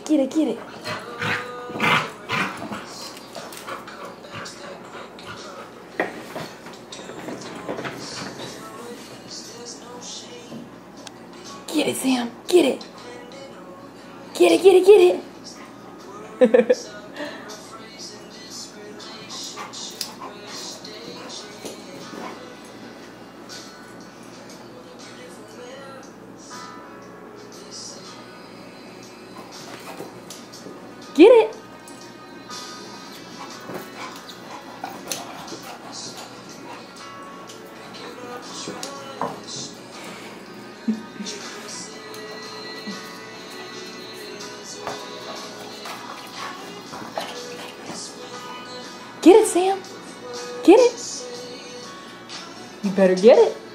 get it, get it. Get it, Sam. Get it. Get it, get it, get it. Get it. Get it, Sam. Get it. You better get it.